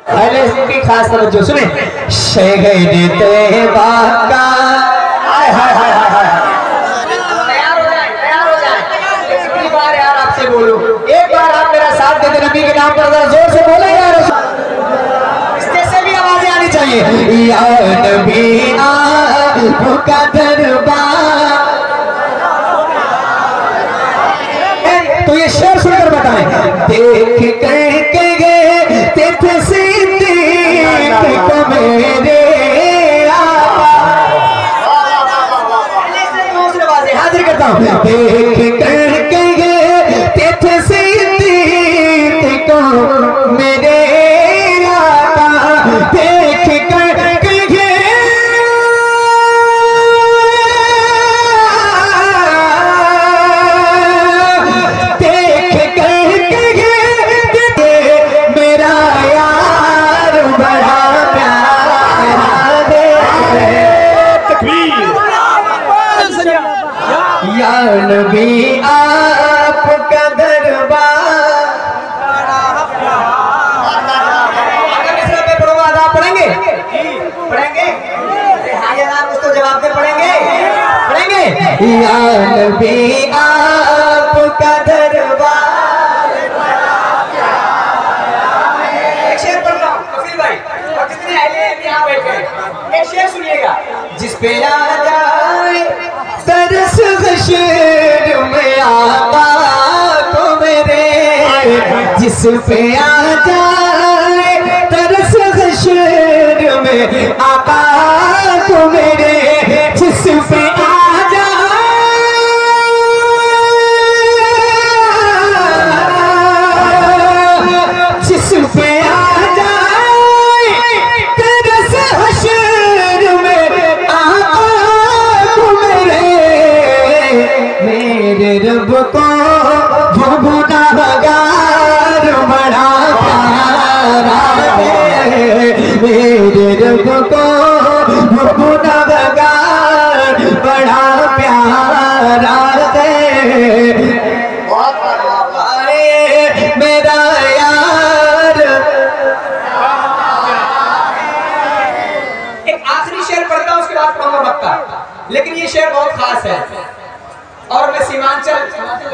पहले की खास तवज्जो सुने। शहर तैयबा का हाय हाय हाय हाय हाय, तैयार हो जाए। कितनी बार यार आपसे बोलूं, एक बार आप मेरा साथ दे दे नबी के नाम पर, जोर से बोले यार, स्टेज से भी आवाजें आनी चाहिए। या नबी आपका दरबार, तो ये शेर सुनकर बताएं। देख करके गए तिथ सिद्दीक़ को मेरे हाजिर करता हूँ। देख करके गए तिथ सिद्दीक़ को मेरे आका, देख करके गए या नबी आपका दरबार। पढ़ेंगे पढ़ेंगे उसको जवाब दे, पढ़ेंगे पढ़ेंगे। या नबी आपका दरबार। एक शेर पढ़ रहा हूँ कफील भाई, और जितने अहले यहाँ बैठे एक शेर सुनिएगा। जिस पे आ जाए तरस हश्र में आका को मेरे, जिस पे आ जाए तरस हश्र में आका को मेरे, जिस पे आ जाए, जिस पे आ जाए तरस हश्र में आका को मेरे, मेरे रब को वो गुनाहगार बड़ा प्यारा है, मेरे रब को वो गुनाहगार बड़ा प्यारा है। मेरा यार एक आखिरी शेर पढ़ता हूँ, उसके बाद पढ़ूंगा मक्का, लेकिन ये शेर बहुत खास है और मैं सीमांचल